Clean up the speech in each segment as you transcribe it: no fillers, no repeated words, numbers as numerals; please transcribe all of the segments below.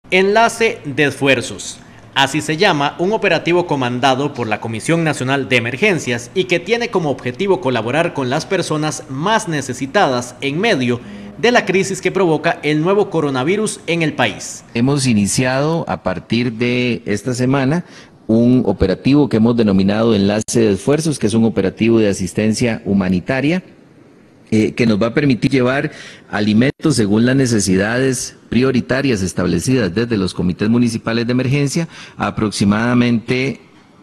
Enlace de esfuerzos. Así se llama un operativo comandado por la Comisión Nacional de Emergencias y que tiene como objetivo colaborar con las personas más necesitadas en medio de la crisis que provoca el nuevo coronavirus en el país. Hemos iniciado a partir de esta semana un operativo que hemos denominado Enlace de Esfuerzos, que es un operativo de asistencia humanitaria que nos va a permitir llevar alimentos según las necesidades prioritarias establecidas desde los comités municipales de emergencia a aproximadamente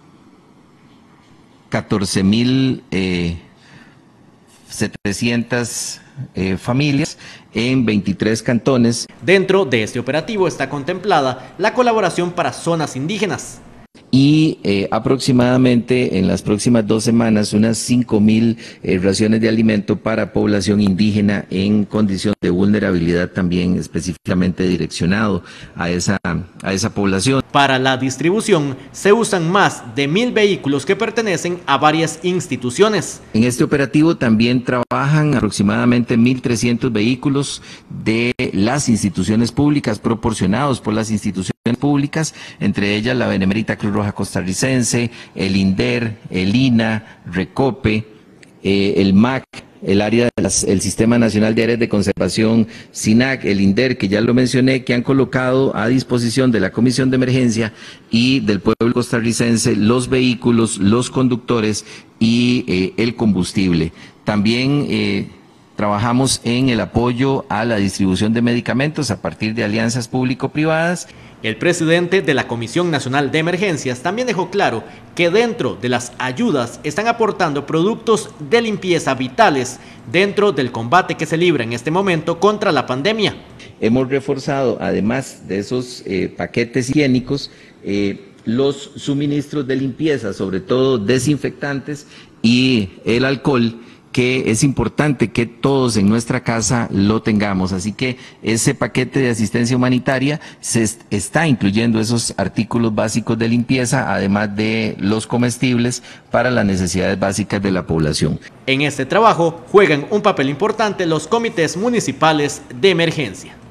14.700 familias en 23 cantones. Dentro de este operativo está contemplada la colaboración para zonas indígenas. Y aproximadamente en las próximas 2 semanas unas 5.000 raciones de alimento para población indígena en condición de vulnerabilidad, también específicamente direccionado a esa población. Para la distribución se usan más de 1.000 vehículos que pertenecen a varias instituciones. En este operativo también trabajan aproximadamente 1.300 vehículos de las instituciones públicas proporcionados por las instituciones públicas, entre ellas la Benemérita Cruz Roja Costarricense, el INDER, el INA, RECOPE, el MAC, el área del Sistema Nacional de Áreas de Conservación, SINAC, el INDER, que ya lo mencioné, que han colocado a disposición de la Comisión de Emergencia y del pueblo costarricense los vehículos, los conductores y el combustible. También trabajamos en el apoyo a la distribución de medicamentos a partir de alianzas público-privadas. El presidente de la Comisión Nacional de Emergencias también dejó claro que dentro de las ayudas están aportando productos de limpieza vitales dentro del combate que se libra en este momento contra la pandemia. Hemos reforzado, además de esos paquetes higiénicos, los suministros de limpieza, sobre todo desinfectantes y el alcohol, que es importante que todos en nuestra casa lo tengamos. Así que ese paquete de asistencia humanitaria se está incluyendo esos artículos básicos de limpieza, además de los comestibles para las necesidades básicas de la población. En este trabajo juegan un papel importante los comités municipales de emergencia.